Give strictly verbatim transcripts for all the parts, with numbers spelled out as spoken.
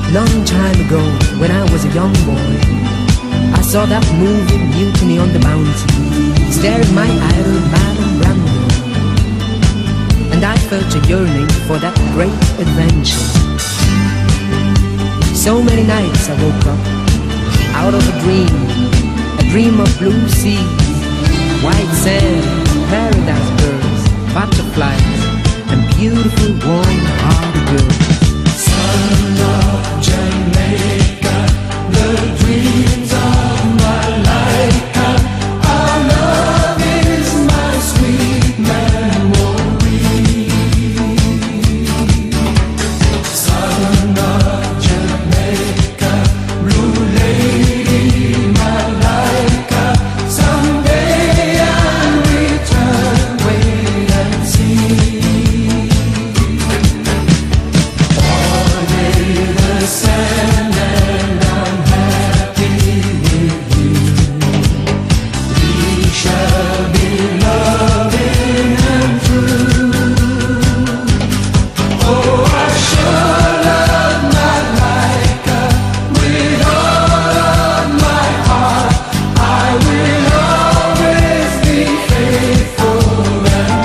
Long time ago, when I was a young boy, I saw that movie Mutiny on the Bounty, staring my idol Marlon Brando, and I felt a yearning for that great adventure. So many nights I woke up out of a dream, a dream of blue seas, white sand, paradise birds, butterflies, and beautiful warm-hearted girls. Son of Jamaica, the dreams of my life, our love is my sweet memory. Son of Jamaica, blue lady, my life, someday I'll return, wait and see. Sand and I'm happy with you. We shall be loving and true. Oh, I sure love my Laika with all of my heart. I will always be faithful and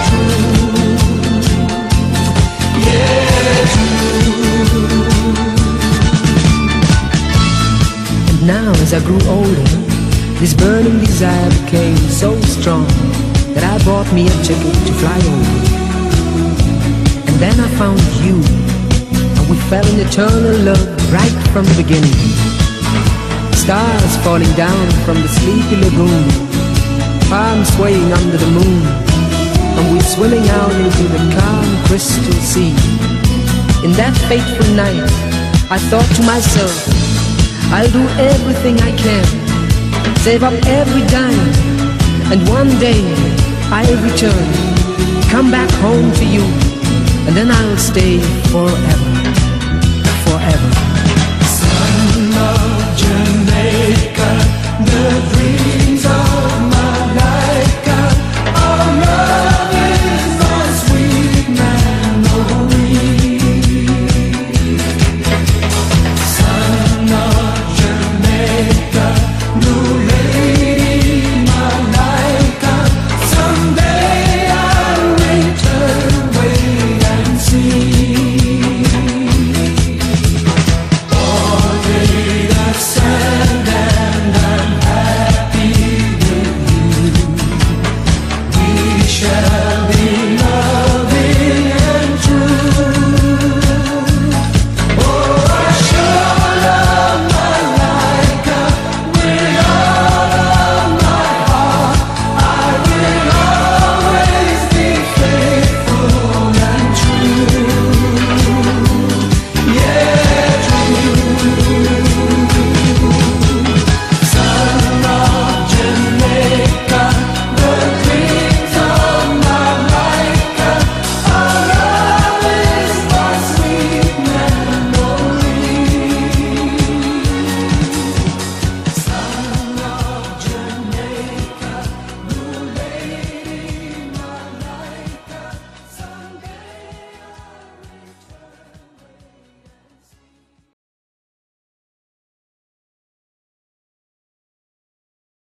true. Yeah, true. Now as I grew older, this burning desire became so strong that I bought me a ticket to fly over. And then I found you, and we fell in eternal love right from the beginning. Stars falling down from the sleepy lagoon, palms swaying under the moon, and we swimming out into the calm crystal sea. In that fateful night, I thought to myself, I'll do everything I can, save up every dime, and one day I'll return, come back home to you, and then I'll stay forever.